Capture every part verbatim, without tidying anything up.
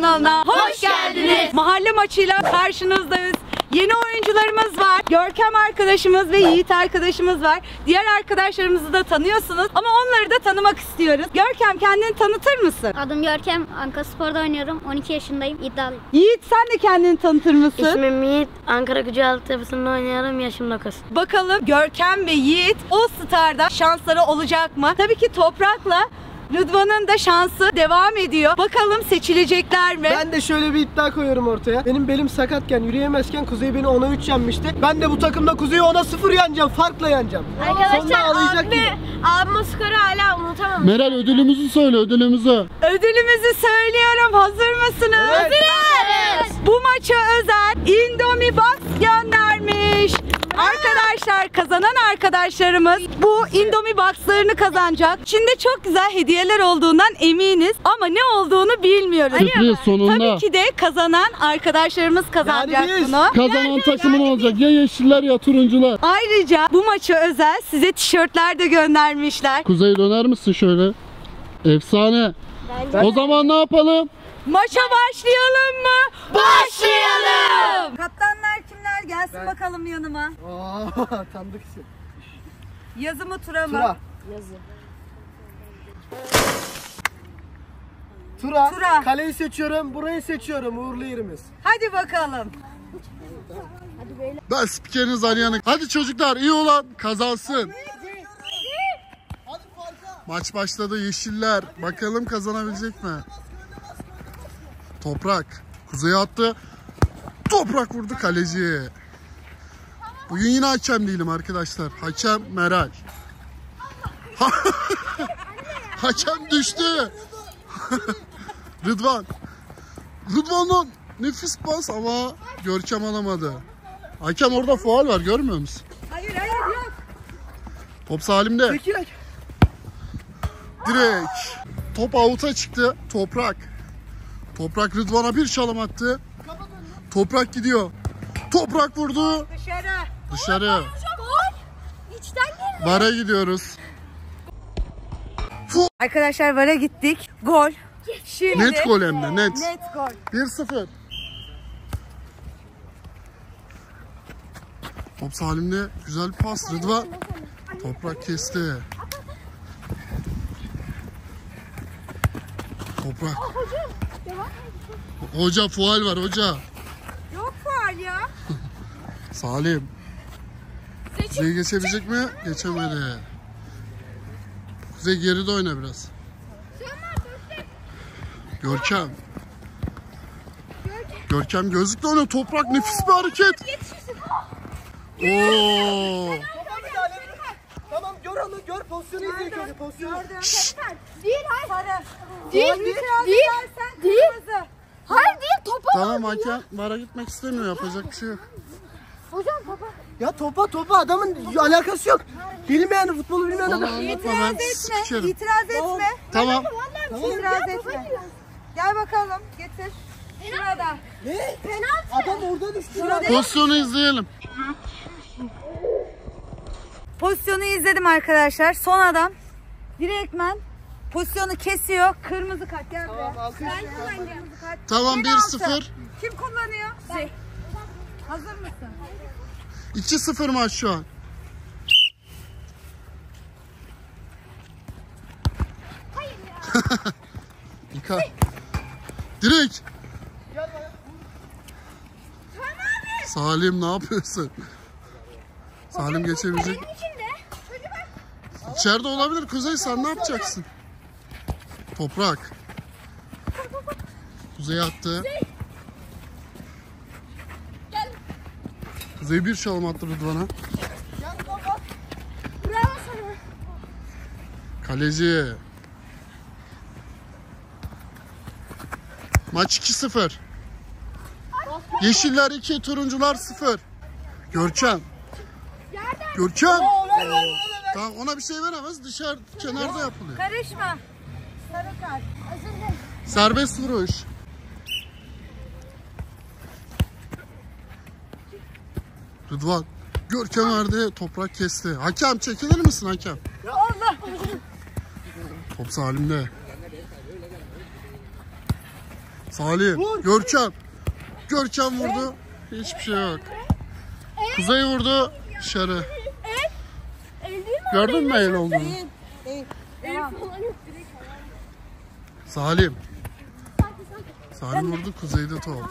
kanalına hoş geldiniz. Mahalle maçıyla karşınızdayız. Yeni oyuncularımız var. Görkem arkadaşımız ve Yiğit arkadaşımız var. Diğer arkadaşlarımızı da tanıyorsunuz ama onları da tanımak istiyoruz. Görkem, kendini tanıtır mısın? Adım Görkem. Ankara'Spor'da oynuyorum. on iki yaşındayım. İddialıyım. Yiğit, sen de kendini tanıtır mısın? İsmim Yiğit. Ankara Gücü altyapısında oynuyorum. Yaşım dokuz. Bakalım Görkem ve Yiğit All Star'da şansları olacak mı? Tabii ki Toprak'la Rıdvan'ın da şansı devam ediyor. Bakalım seçilecekler mi? Ben de şöyle bir iddia koyuyorum ortaya. Benim belim sakatken, yürüyemezken Kuzey beni ona üç yenmişti. Ben de bu takımda Kuzey'i ona sıfır yeneceğim. Farkla yeneceğim. Arkadaşlar abime, abime skoru hala unutamam. Meral, ödülümüzü söyle, ödülümüzü. Ödülümüzü söylüyorum. Hazır mısınız? Evet. Hazırız. Bu maça özel Indomie Box göndermiş. Arkadaşlar, kazanan arkadaşlarımız bu Indomie Box'larını kazanacak. İçinde çok güzel hediyeler olduğundan eminiz ama ne olduğunu bilmiyoruz. Sürpriz sonunda. Tabii ki de kazanan arkadaşlarımız kazanacak Yani biz. bunu. Kazanan takımın olacak. Ya yeşiller ya turuncular. Ayrıca bu maça özel size tişörtler de göndermişler. Kuzey, döner misin şöyle? Efsane. O zaman ne yapalım? Maça başlayalım mı? Başlayalım! Kaptanlar kimler? Gelsin Ben. bakalım yanıma. Aa, tanıdık isim. Yazı mı, tura mı? Tura. Tura. Tura. Kaleyi seçiyorum, burayı seçiyorum. Uğurlu yerimiz. Hadi bakalım. Ben spikeriniz arayanık. Hadi çocuklar, iyi olan kazansın. Maç başladı, yeşiller. Bakalım kazanabilecek mi? Toprak. Kuzey'e attı. Toprak vurdu kaleciye. Bugün yine hakem değilim arkadaşlar. Hakem Meral. Hakem düştü. Rıdvan. Rıdvan'ın nefis pas ama Görkem alamadı. Hakem orada faul var, görmüyor musun? Hayır hayır yok. Top Salim'de. Çekilek. Direkt. Top avuta çıktı. Toprak. Toprak Rıdvan'a bir çalım attı. Toprak gidiyor. Toprak vurdu. Dışarı. Dışarı. İçten girdi. Vara gidiyoruz. Arkadaşlar, vara gittik. Gol. Şimdi, Net gol hem de net. Net gol. bir sıfır. Top Salim'de güzel bir pas. Rıdvan. Toprak kesti. Toprak. Hoca faul var hoca. Yok faul ya. Salim. Kuzey geçebilecek mi? Geçemedi. Kuzey geride oyna biraz. Görkem. Görkem gözlükle oynuyor. Toprak nefis bir hareket. Oo. Tamam, gör onu, gör pozisyonu izle ilk önce, pozisyonu. Değil, hayır. Değil. Değil, İtiraz değil, edersen değil. kırmızı. Hayır değil, topa. Tamam, hakem vara gitmek istemiyor. Yapacak bir şey yok. Hocam topa. Ya topa topa adamın alakası yok. Bilmeyen, futbolu bilmeyen Bana adam. anlatma, İtiraz ben etme. sikerim. İtiraz etme. Tamam. İtiraz etme. Gel bakalım. Getir. Şurada. Ne? Penaltı. Adam orada düştü. Şurada. Pozisyonu izleyelim. Pozisyonu izledim arkadaşlar. Son adam direktmen pozisyonu kesiyor. Kırmızı kart. Gel buraya. Tamam, alkış. Kırmızı kart. Tamam, bir Penaltı. sıfır. Kim kullanıyor? Şey. Hazır mısın? iki sıfır maç şu an. Yıka. Direkt. Salim, ne yapıyorsun? Salim geçebilecek. İçeride olabilir. Kuzey, sen ne yapacaksın? Toprak. Kuzey attı. Kuzey bir çalım attı Rıdvan'a. Bravo sana. Kaleci. Maç iki sıfır. Yeşiller iki, turuncular sıfır. Görkem. Görkem. Tamam, ona bir şey veremez. Dışarı kenarda yapılıyor. Karışma. Sarı kart. Serbest vuruş. Rıdvan. Görkem verdi. Toprak kesti. Hakem, çekilir misin hakem? Allah. Top Salim'de. Salih, Vur. Görkem. Görkem vurdu. Hiçbir şey yok. Kuzey vurdu. Dışarı. Gördün mü el olduğunu? Salim. Salim vurdu, Kuzey'de top.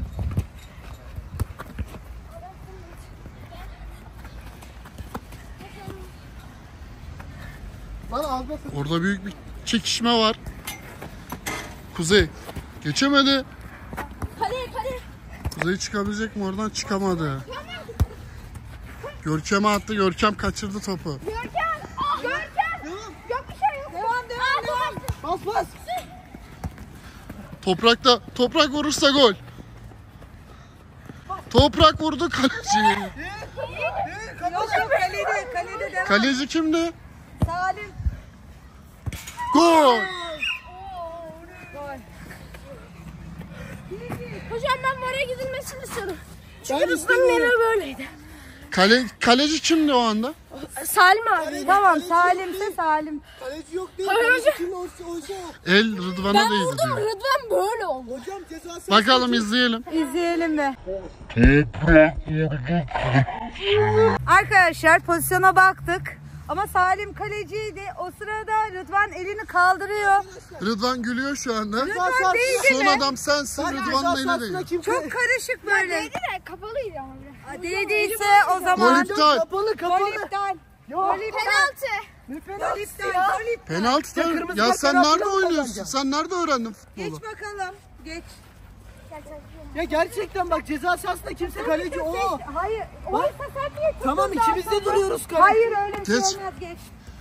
Bana almasın. Orada büyük bir çekişme var. Kuzey geçemedi. Kuzey çıkabilecek mi oradan? Çıkamadı. Görkem'e attı. Görkem kaçırdı topu. Bas bas. Toprakta toprak vurursa gol. Toprak vurdu kaleci. Yok yok kalede, kalede devam. Kaleci kimdi? Salim. Gol. Hocam ben oraya gidilmesini istiyorum. Ben istemiyorum. böyleydi. Kale, kaleci kimdi o anda? Salim abi. Tamam Salim'se Salim. Kaleci yok değil. Hayır Kaleci hocam. kim olsa olsa. El Rıdvan'a değdi diyor. Rıdvan böyle oldu. Hocam cezası. Bakalım izleyelim. İzleyelim be. Arkadaşlar pozisyona baktık. Ama Salim kaleciydi. O sırada Rıdvan elini kaldırıyor. Rıdvan gülüyor şu anda. Rıdvan değdi Son mi? adam sensin, Rıdvan'ın eli değil. Kim Çok karışık böyle. Değdi de kapalıydı ama biraz. Değdiyse o Gol zaman iptal. Kapalı gol kapalı. iptal. Yok. Gol iptal. Penaltı. Ne Gol penaltısı iptal. ya? Gol iptal. Penaltı Ya tabii. kırmızı Ya kart sen penaltı nerede mı oynuyorsun? kazanacaksın? Sen nerede öğrendin Geç futbolu? bakalım. Geç. Ya gerçekten bak ceza sahasında kimse kaleci o. Hayır. Oysa sen niye tuttun Tamam daha ikimiz de sonra? duruyoruz kaleci. Hayır öyle bir şey Geç. olmaz geç.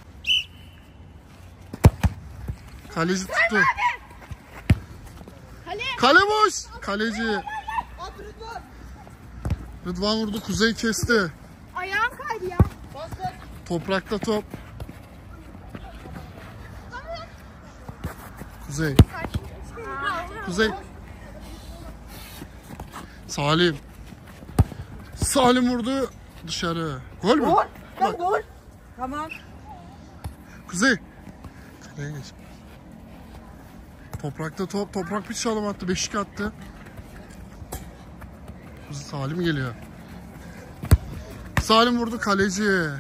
Kaleci tuttu. Kale boş. Kaleci. At Rıdvan. Rıdvan vurdu, Kuzey kesti. Ayağım kaydı ya. Bas bas. Toprakta top. Kuzey. Kuzey. Salim. Salim vurdu. Dışarı. Gol mü? Gol. Ya gol. Tamam. Kuzey. Kaleye geç. Toprakta top. Toprak bir çalım attı. Beşik attı. Kuzey, Salim geliyor. Salim vurdu, kaleci.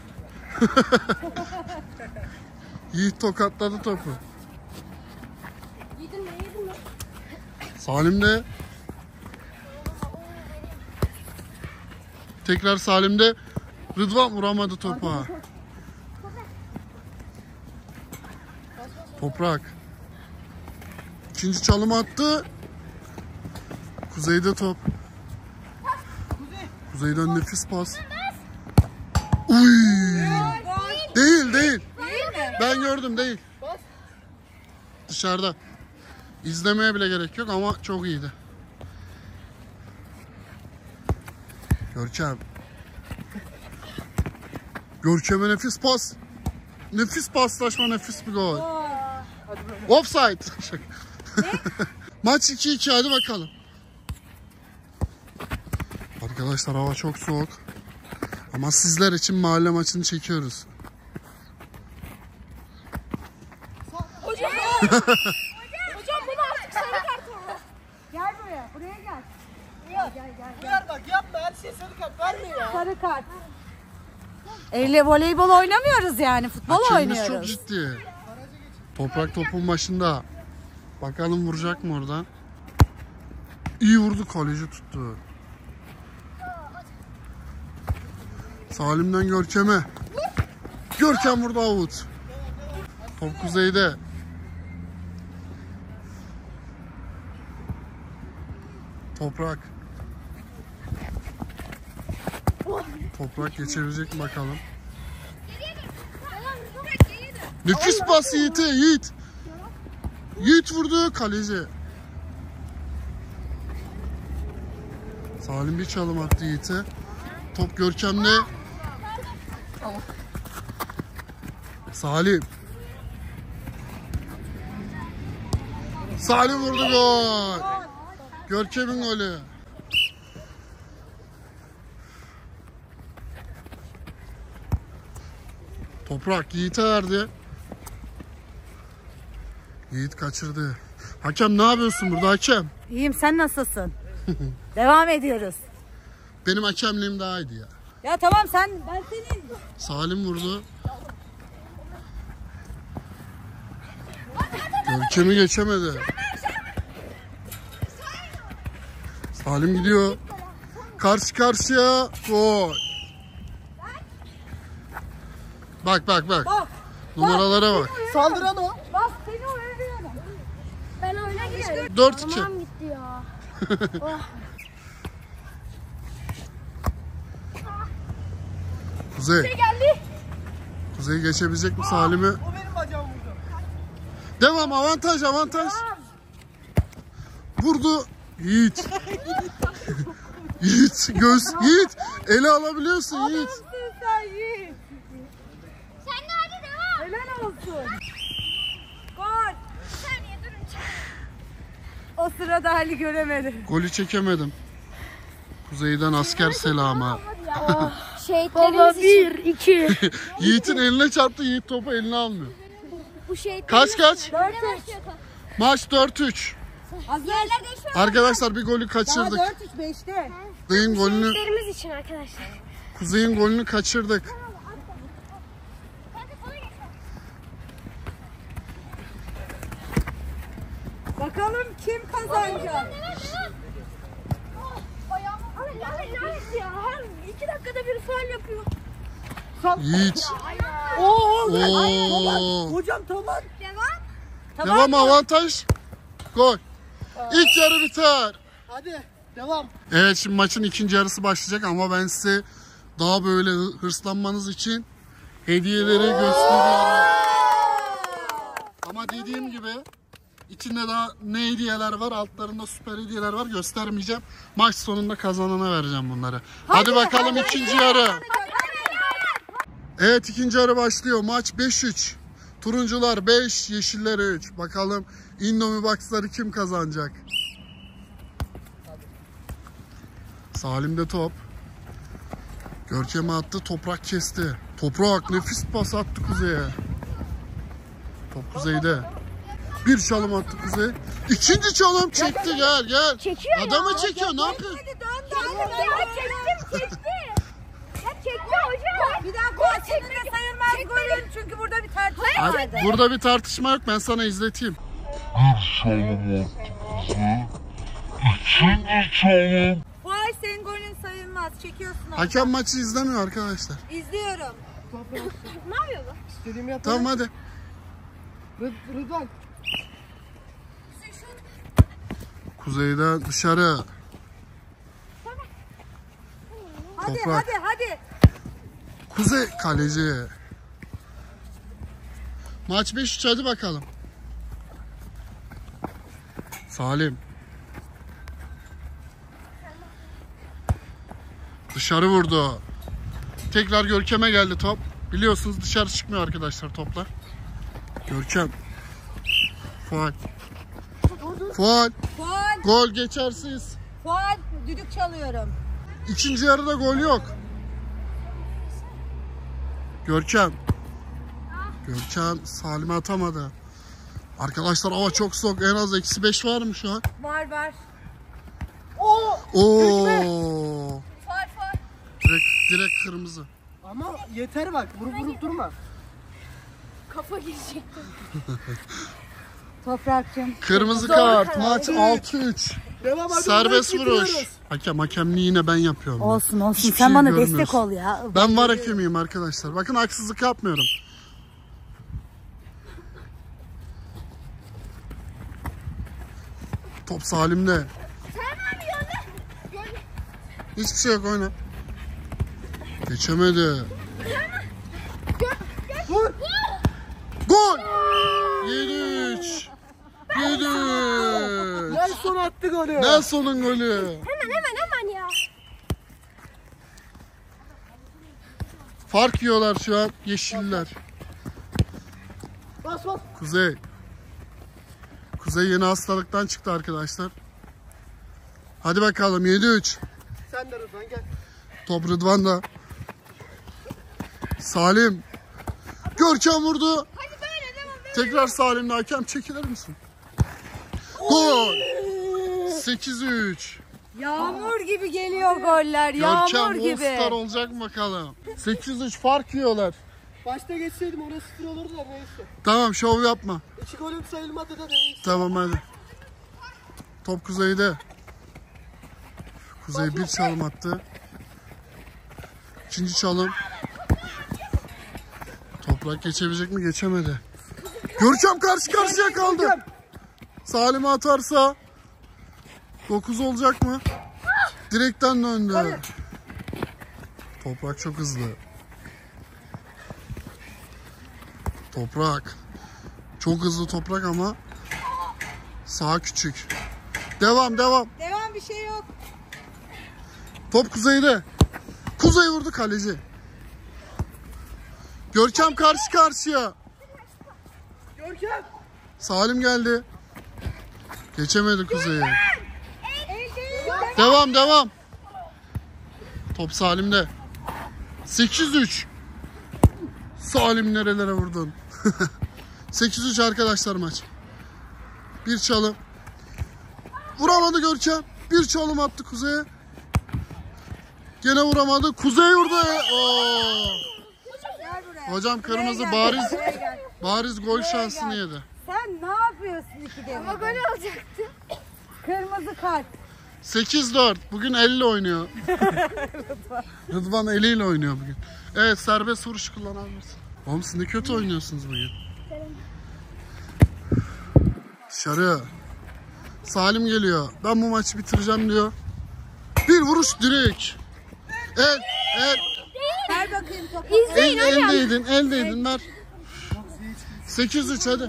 Yiğit tokatladı topu. Yedin mi yedin mi? Salim de. Tekrar Salim'de. Rıdvan vuramadı topa. Toprak. İkinci çalım attı. Kuzey'de top. Kuzey'den nefis pas. Uy! Değil değil. Değil mi? Ben gördüm, değil. Dışarıda. İzlemeye bile gerek yok ama çok iyiydi. Görkem. Görkem'e nefis pas. Nefis paslaşma, nefis bir gol. Offside. Maç iki iki, hadi bakalım. Arkadaşlar hava çok soğuk. Ama sizler için mahalle maçını çekiyoruz. Hocam bunu artık sarı kart oldu. Gel buraya. Buraya gel. Ver bak yapma her şey sarı kart verme ya. Sarı kart. Elle voleybol oynamıyoruz yani. Futbol Hakemimiz çok oynuyoruz. ciddi. Toprak topun başında. Bakalım vuracak mı oradan? İyi vurdu, kaleci tuttu. Salim'den Görkem'e. Görkem vurdu, out. Top Kuzey'de. Toprak. Toprak geçebilecek mi bakalım. Nefis pas Yiğit'e, Yiğit. Yiğit vurdu, kaleci. Salim bir çalım attı Yiğit'e. Top Görkem'de. Salim. Salim vurdu, gol. Görkem'in golü. Toprak Yiğit'e verdi. Yiğit kaçırdı. Hakem ne yapıyorsun burada hakem? İyiyim, sen nasılsın? Devam ediyoruz. Benim hakemliğim daha iyiydi ya. Ya tamam sen, ben senin. Salim vurdu. Görkem'i geçemedi. Salim gidiyor. Karşı karşıya. Gol. Bak bak bak. Bak. Numaralara bak. Saldıran o. Bak seni uyarıyorum. Ben oyuna gidiyorum. dört iki. Tamam gitti ya. Kuzey. Geldi. Kuzey geçebilecek mi Salim'i? O benim bacağım vurdu. Devam, avantaj avantaj. Vurdu. Yiğit. Yiğit göz. Yiğit. Ele alabiliyorsun Yiğit. Sen Yiğit. Sen de hadi devam. Helal olsun. Gol. Bir saniye durun. O sırada hali göremedim. Golü çekemedim. Kuzey'den asker selamı. Şehitlerimiz için. iki. Yiğit'in eline çarptı. Yiğit topu eline almıyor. Bu şehitlerimiz Kaç kaç? dört üç. Maç dört üç. Hazır. Arkadaşlar bir golü Daha kaçırdık. dört üç beşte. Kuzey'in golünü, Şehitlerimiz için arkadaşlar. Kuzey'in golünü kaçırdık. Bakalım kim kazanacak? Her iki dakikada bir faul yapıyor. Yiğit. Oo. Oo. Hocam tamam. Devam. Devam avantaj. Gol. İlk yarı biter. Hadi devam. Evet şimdi maçın ikinci yarısı başlayacak ama ben size daha böyle hırslanmanız için hediyeleri gösteriyorum. Ama dediğim gibi içinde daha ne hediyeler var, altlarında süper hediyeler var, göstermeyeceğim. Maç sonunda kazanana vereceğim bunları. Hadi, hadi bakalım hadi, ikinci hadi, yarı. Hadi, hadi. Evet ikinci yarı başlıyor. Maç beş üç. Turuncular beş, yeşiller üç. Bakalım Indomie Box'ları kim kazanacak? Salim'de top. Görkem'e attı, Toprak kesti. Toprak nefis pas attı Kuzey'e. Top Kuzey'de. Bir çalım attı Kuzey. İkinci çalım çekti, gel gel. Çekiyor Adamı ya. çekiyor, ne yapıyor? Ya çektim çekti. Ya çekti hocam. Bir dakika çekme sayılmaz golün çünkü burada bir tartışma Hadi, vardı. burada bir tartışma yok, ben sana izleteyim. Vay senin golün sayılmaz. Çekiyorsun onu. Hakem maçı izlemiyor arkadaşlar. İzliyorum. Ne yapıyor bu? İstediğimi yapalım. Tamam hadi. Rıd- Rıdvan. Kuzey'den dışarı. Hadi Toprak. hadi hadi. Kuzey kaleci. Maç beş üç, hadi bakalım. Salim. Dışarı vurdu. Tekrar Görkem'e geldi top. Biliyorsunuz dışarı çıkmıyor arkadaşlar toplar. Görkem. Faul. Faul. Faul. Gol geçersiz. Faul. Düdük çalıyorum. İkinci yarıda gol yok. Görkem. Görkem Salim'e atamadı. Arkadaşlar hava çok soğuk. En az eksi beş var mı şu an? Var var. Oo. Oo. Faul faul. Direkt, direkt kırmızı. Ama yeter bak. Vurup vurup durma. Kafa girecek. Toprakçım. Kırmızı kart. Maç altı üç. Devam hadi. Serbest buradan vuruş. bitiriyoruz. Hakem hakemliği yine ben yapıyorum. Olsun olsun. Hiçbir Sen şey bana görmüyorsun. destek ol ya. Ben var hakemiyim arkadaşlar. Bakın haksızlık yapmıyorum. Top Salim'de. Hiçbir şey yok, oyna. Geçemedi. Vur. Gol! yedi üç. yedi üç. Nelson attı golü. Nelson'un golü. Hemen hemen hemen ya. Fark yiyorlar şu an yeşiller. Bas bas. Kuzey. Kuzey yeni hastalıktan çıktı arkadaşlar. Hadi bakalım yedi üç. Sen de Rıdvan gel. Top Rıdvan'da. Salim. Görkem vurdu. Tekrar Salim'le, hakem çekilir misin? Gol. sekiz üç. Yağmur gibi geliyor goller. Yağmur Görkem gibi. All-Star olacak mı bakalım? sekiz üç fark yiyorlar. Başta geçseydim ona sıfır olurdu da neyse. Tamam şov yapma. İki golüm sayılmadı da neyse. Tamam hadi. Top Kuzey'de. Kuzey bir çalım attı. İkinci çalım. Toprak geçebilecek mi? Geçemedi. Görkem karşı karşıya kaldı. Salim'e atarsa dokuz olacak mı? Direkten döndü. Toprak çok hızlı. Toprak. Çok hızlı Toprak ama sağ küçük. Devam devam. Devam, bir şey yok. Top Kuzey'de. Kuzey vurdu, kaleci. Görkem karşı karşıya. Görkem. Salim geldi. Geçemedi Kuzey'e. Devam devam. Top Salim'de. sekiz üç. Salim nerelere vurdun? sekiz üç arkadaşlar maç. Bir çalım. Vuramadı Görkem. Bir çalım attı Kuzey'e. Gene vuramadı. Kuzey vurdu. Oo. Hocam kırmızı bariz bariz gol şansını yedi. Sen ne yapıyorsun ikide? Ama gol olacaktı. Kırmızı kart. sekiz dört. Bugün elle oynuyor. Rıdvan eliyle oynuyor bugün. Evet, serbest vuruş kullanabilirsin. Oğlum siz ne kötü oynuyorsunuz bugün. Dışarı. Salim geliyor. Ben bu maçı bitireceğim diyor. Bir vuruş direkt. Evet, evet. Ver bakayım topu. El, eldeydin, eldeydin ver. sekiz üç hadi.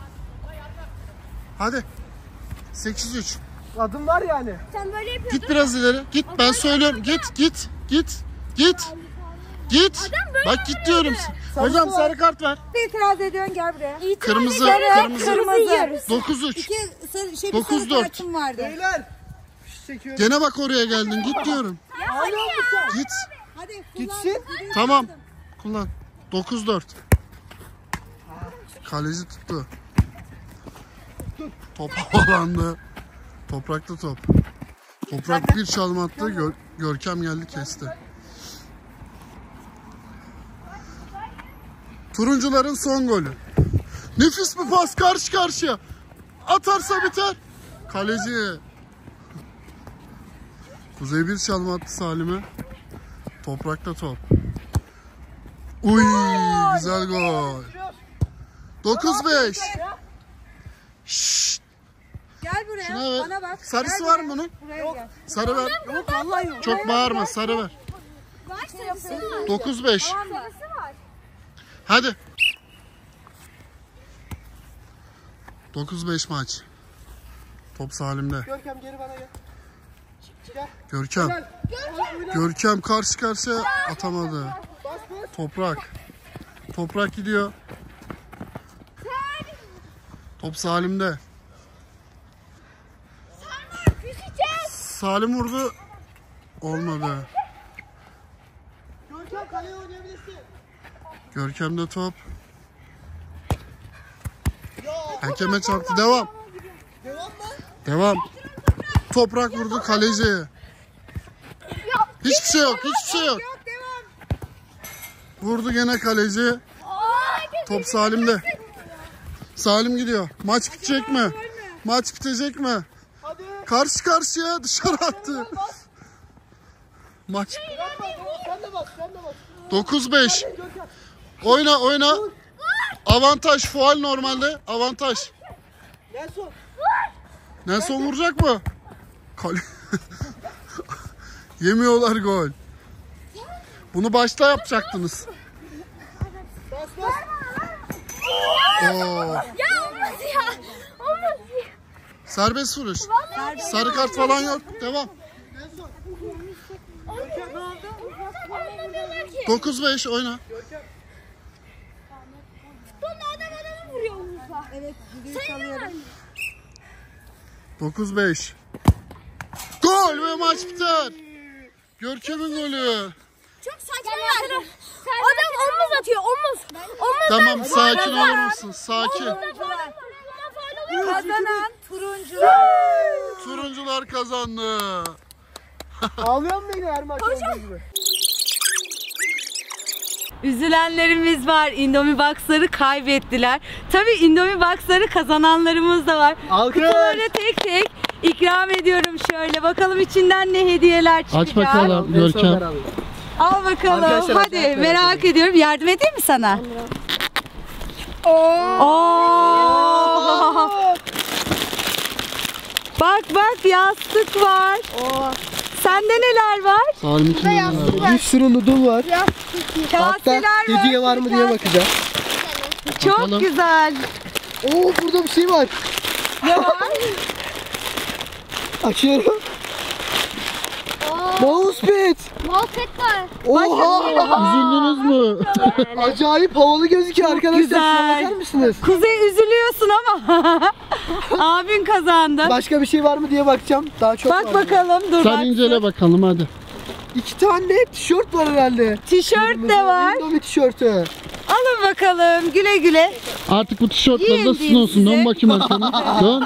Hadi. sekiz üç. Adım var yani. Sen böyle yapıyorsun. Git biraz ileri. Git, ben söylüyorum. Git, git, git, git. Git. Bak git diyorum. Hocam sarı kart ver. İtiraz ediyorsun, gel buraya. Kırmızı, kırmızı. Kırmızı. dokuz üç. İki sarı, şey, bir dokuz sarı dört. kartım vardı. Beyler. Fiş çekiyorum. Gene bak oraya geldin. Git diyorum. Hala mı sen? Git. Hadi kullan. Gitsin. Tamam. Kullan. dokuz dört. Kaleci tuttu. Top havalandı. Toprakta top. Toprak bir çalım attı. Gör- Görkem geldi kesti. Turuncuların son golü. Nefis bir pas, karşı karşıya. Atarsa biter. Kaleci. Kuzey bir çalım attı Salim'e. Toprakta top. Uy, güzel gol. dokuz beş. Şşt. Gel buraya. Şuna ver. Bana bak. Sarısı Gel var buraya. mı bunun? Buraya gel. Sarı ver. Yok vallahi yok. Çok bağırma, sarı ver. dokuz beş. Hadi. dokuz beş maç. Top Salim'de. Görkem geri bana gel. Görkem. Görkem karşı karşıya atamadı. Bas bas. Toprak. Toprak gidiyor. Top Salim'de. Salim vurdu. Olmadı. Görkem kaleye oynayabilirsin. Görkem'de top. Hakeme çarptı. Devam. Devam mı? Devam. Toprak vurdu, kaleci. Hiçbir şey yok. Hiçbir şey yok. Vurdu gene kaleci. Top Salim'de. Salim gidiyor. Maç bitecek mi? Maç bitecek mi? Hadi. Karşı karşıya dışarı attı. Maç Sen de bas, sen de bas. dokuz beş. Oyna oyna. Avantaj, faul normalde. Avantaj. Nelson. Nelson vuracak mı? Kale... Yemiyorlar gol. Bunu başta yapacaktınız. Bas bas. Oo. Ya olmaz ya. Olmaz ya. Serbest vuruş. Sarı kart falan yok. Devam. dokuz beş oyna. Evet, düdüğü çalıyorum. dokuz beş. Gol ve maç biter. Görkem'in golü. Çok saçma verdi. Adam omuz atıyor, omuz. Omuz. Tamam, sakin olur musun? Sakin. Kazanan Turuncular. Turuncular kazandı. Ağlıyor mu yine her maç olduğu gibi? Üzülenlerimiz var. Indomie Box'ları kaybettiler. Tabii Indomie Box'ları kazananlarımız da var. Alkış. Kutuları tek tek ikram ediyorum şöyle. Bakalım içinden ne hediyeler çıkacak. Aç bakalım Görkem. Al bakalım. Arkadaşlar, Hadi acayip merak merak ediyorum. Yardım edeyim mi sana? Oo. Bak bak yastık var. Sende neler var? Salim için neler var? Bir sürü noodle var. Hatta Kaseler var. hediye var mı diye bakacağım. Çok Bakalım. güzel. Oo burada bir şey var. Ne var? Açıyorum. Mousepad. Muhabbet var. Oha. Üzüldünüz mü? Acayip havalı gözüküyor arkadaşlar. Şuna güzel. bakar mısınız? Kuzey üzülüyorsun ama abin kazandı. Başka bir şey var mı diye bakacağım. Daha çok Bak var. bakalım dur Sen baksın. incele bakalım hadi. İki tane tişört var herhalde. Tişört de var. Indomie tişörtü. Alın bakalım güle güle. Artık bu tişörtler de Giyin sizin olsun. size. Dön bakayım arkana. Dön.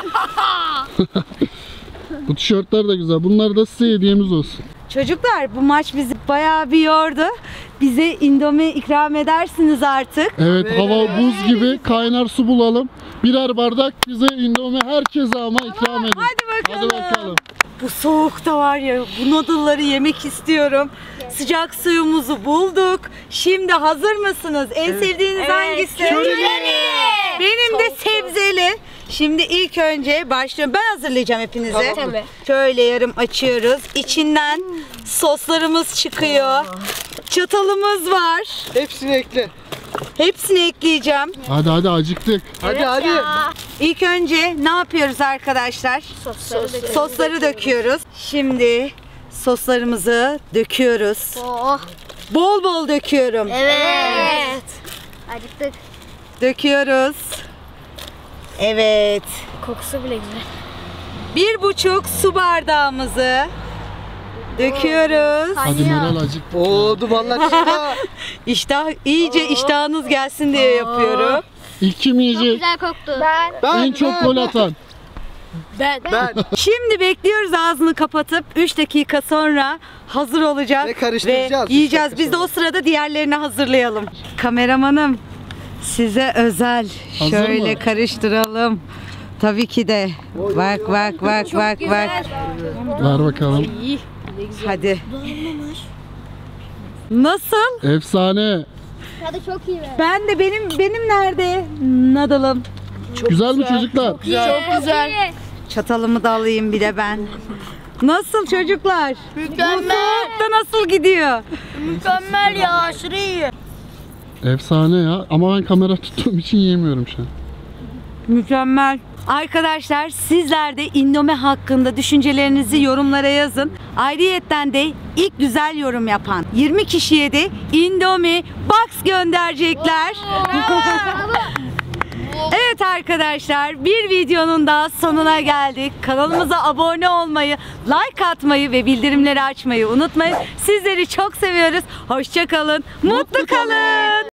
Bu tişörtler de güzel. Bunlar da size hediyemiz olsun. Çocuklar bu maç bizi bayağı bir yordu. Bize Indomie ikram edersiniz artık. Evet, hava buz gibi. Kaynar su bulalım. Birer bardak bize Indomie herkese ama ikram edin. Hadi bakalım. Hadi bakalım. Bu soğukta var ya bu noodle'ları yemek istiyorum. Sıcak suyumuzu bulduk. Şimdi hazır mısınız? En sevdiğiniz hangisi? Benim de sebzeli. Şimdi ilk önce başlıyorum. Ben hazırlayacağım hepinize. Tamam. Şöyle yarım açıyoruz. İçinden soslarımız çıkıyor. Çatalımız var. Hepsini ekle. Hepsini ekleyeceğim. Hadi hadi acıktık. Hadi hadi. İlk önce ne yapıyoruz arkadaşlar? Sosları döküyoruz. Şimdi soslarımızı döküyoruz. Oh. Bol bol döküyorum. Evet. Acıktık. Döküyoruz. Evet. Kokusu bile güzel. Bir buçuk su bardağımızı döküyoruz. Hadi Meral acık. Oo dumanlar çıkıyor. İştah, iyice iştahınız gelsin diye yapıyorum. İlk kim yiyecek? Güzel koktu. Ben. Ben, En çok gol atan. Ben. Ben. Şimdi bekliyoruz ağzını kapatıp üç dakika sonra hazır olacak. Ve karıştıracağız Ve yiyeceğiz. üç dakika Biz de o sırada diğerlerini hazırlayalım. Kameramanım size özel. Hazır Şöyle mı? karıştıralım. Tabii ki de. Bak bak bak bak bak. Ver bakalım. Hadi. Nasıl? Efsane. Tadı çok iyi be. Ben de benim benim nerede? Nadalım. Güzel mi çocuklar? Çok güzel. Çatalımı da alayım bir de ben. Nasıl çocuklar? Mükemmel. Bu soğukta nasıl gidiyor? Mükemmel ya. Aşırı iyi. Efsane ya. Ama ben kamera tuttuğum için yiyemiyorum şu an. Mükemmel. Arkadaşlar sizler de Indomie hakkında düşüncelerinizi yorumlara yazın. Ayrıyetten de ilk güzel yorum yapan yirmi kişiye de Indomie Box gönderecekler. Evet arkadaşlar bir videonun daha sonuna geldik. Kanalımıza abone olmayı, like atmayı ve bildirimleri açmayı unutmayın. Sizleri çok seviyoruz. Hoşça kalın, mutlu kalın.